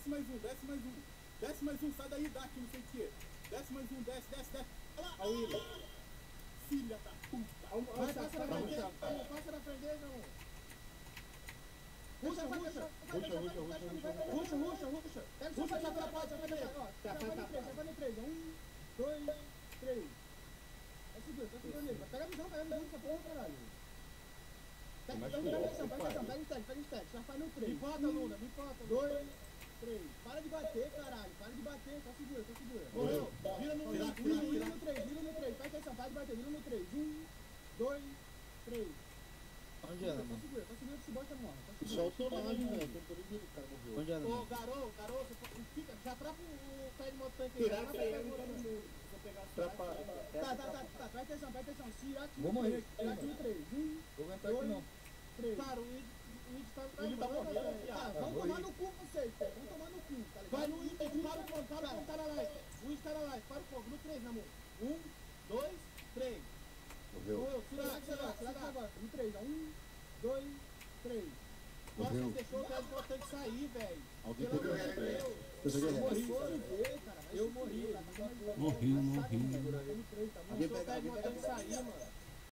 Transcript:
Desce mais um, desce mais um. Desce mais um, sai daí, Dark, não sei o que. Desce mais um, desce. Olha lá, William. Filha da puta. Vai, passa na frente, não. Ruxa. Pega o seu na porta, já vai no 3. 1, 2, 3. Tá segurando nele. Pega a visão, essa porra, caralho. Pega o stack. Já faz no 3. Me bota, Luna, 2, 3. Para de bater, caralho. Só segura. Morreu. Vira no 3. Presta atenção, para de bater. Vira no 3. 1, 2, 3. Onde ela, mano? Tá segura, se bota morre. Soltou lá, velho. O cara morreu. Onde ela? Ô, Garou, você fica. Já trava o pé de moto aqui. Tá, presta atenção. Se aqui. Vou morrer. Se aqui no 3. 1, Vou aguentar aqui não. 3. Cara, o Id tá morrendo. Vamos tomar no cu vocês, tá ligado? Vai no Id, para o fogo, tá na live. O Id tá na live, para o fogo. No 3, amor. 1, 2, 3. Morreu. Tira agora. No 3, 1, 2, 3. Nossa, você deixou o cara importante sair, velho. Alguém pegou o spray. Eu morri. Morri. Deixou o cara importante sair, mano.